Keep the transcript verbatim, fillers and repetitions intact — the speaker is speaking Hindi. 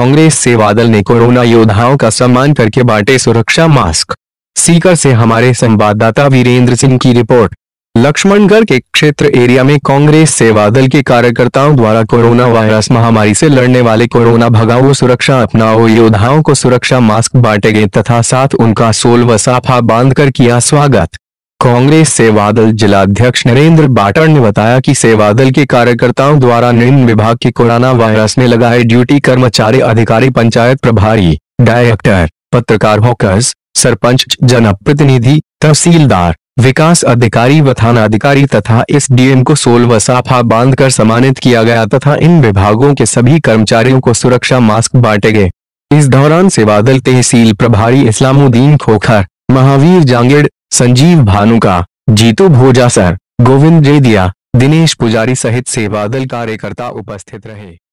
कांग्रेस सेवा दल ने कोरोना योद्धाओं का सम्मान करके बांटे सुरक्षा मास्क। सीकर से हमारे संवाददाता वीरेंद्र सिंह की रिपोर्ट। लक्ष्मणगढ़ के क्षेत्र एरिया में कांग्रेस सेवा दल के कार्यकर्ताओं द्वारा कोरोना वायरस महामारी से लड़ने वाले कोरोना भगाओ सुरक्षा अपनाओ योद्धाओं को सुरक्षा मास्क बांटे गए तथा साथ उनका सोल व साफा बांधकर किया स्वागत। कांग्रेस सेवा दल जिलाध्यक्ष नरेंद्र बाटर ने बताया कि सेवा दल के कार्यकर्ताओं द्वारा निम्न विभाग के कोरोना वायरस में लगाए ड्यूटी कर्मचारी, अधिकारी, पंचायत प्रभारी, डायरेक्टर, पत्रकार, हॉकर्स, सरपंच, जनप्रतिनिधि, तहसीलदार, विकास अधिकारी व थाना अधिकारी तथा एसडीएम को सोल व साफा बांधकर सम्मानित किया गया तथा इन विभागों के सभी कर्मचारियों को सुरक्षा मास्क बांटे गए। इस दौरान सेवा दल तहसील प्रभारी इस्लामुद्दीन खोखर, महावीर जांगेड़, संजीव भानुका, जीतू भोजासर, गोविंद रेदिया, दिनेश पुजारी सहित सेवा दल कार्यकर्ता उपस्थित रहे।